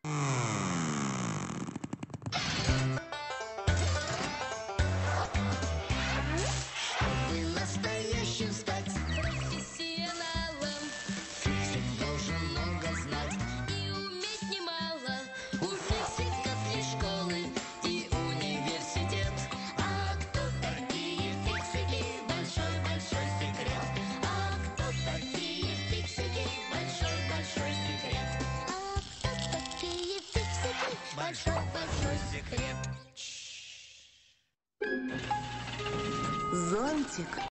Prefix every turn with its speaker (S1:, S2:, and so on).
S1: Чтобы настоящим стать
S2: профессионалом
S1: фиксик должен много знать.
S2: и уметь немало. У фиксиков есть школы и университет.
S1: А кто такие фиксики? Большой-большой секрет. А кто такие фиксики? Большой-большой секрет.
S3: А кто такие фиксики?
S1: Большой-большой секрет.
S4: Зонтик.